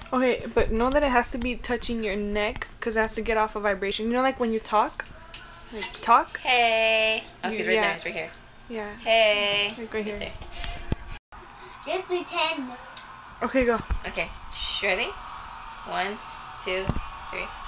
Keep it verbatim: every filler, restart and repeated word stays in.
Okay, but know that it has to be touching your neck because it has to get off a vibration. You know, like when you talk? Like, talk? Hey. Okay, it's right yeah. there. It's right here. Yeah. Hey. Like right here. There. Just pretend. Okay, go. Okay. Ready? One, two, three.